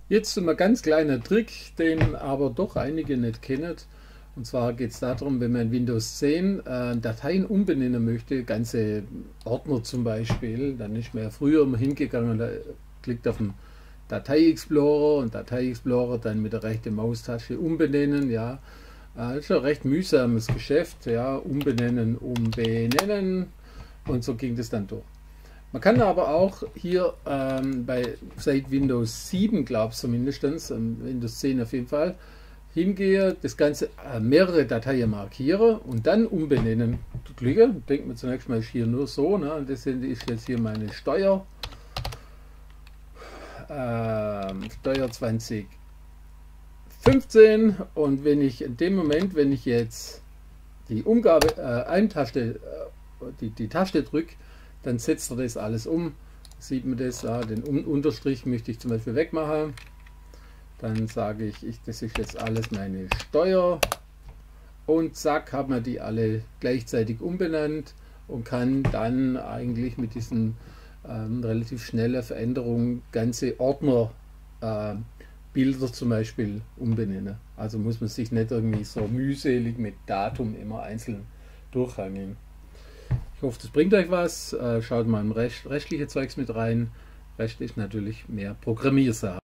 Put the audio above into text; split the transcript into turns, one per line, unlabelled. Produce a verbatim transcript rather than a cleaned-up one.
Jetzt ein ganz kleiner Trick, den aber doch einige nicht kennen. Und zwar geht es darum, wenn man in Windows zehn äh, Dateien umbenennen möchte, ganze Ordner zum Beispiel, dann ist man ja früher immer hingegangen und da klickt auf den Datei-Explorer und Datei-Explorer dann mit der rechten Maustaste umbenennen. Ja, äh, ist ein recht mühsames Geschäft. Ja, umbenennen, umbenennen und so ging das dann durch. Man kann aber auch hier ähm, bei seit Windows sieben, glaube ich zumindest, ähm, Windows zehn auf jeden Fall, hingehe, das Ganze äh, mehrere Dateien markiere und dann umbenennen. Klicke, denkt man zunächst mal, ist hier nur so, ne? Und das ist jetzt hier meine Steuer, ähm, Steuer zwanzig fünfzehn, und wenn ich in dem Moment, wenn ich jetzt die Umgabe, äh, Eintaste, äh, die, die Taste drücke, dann setzt er das alles um. Sieht man das, ja, den Unterstrich möchte ich zum Beispiel wegmachen. Dann sage ich, ich, das ist jetzt alles meine Steuer. Und zack, haben wir die alle gleichzeitig umbenannt und kann dann eigentlich mit diesen ähm, relativ schnellen Veränderungen ganze Ordner, äh, Bilder zum Beispiel umbenennen. Also muss man sich nicht irgendwie so mühselig mit Datum immer einzeln durchhangeln. Ich hoffe, das bringt euch was. Schaut mal im Rest, restliche Zeugs mit rein. Rest ist natürlich mehr Programmiersache.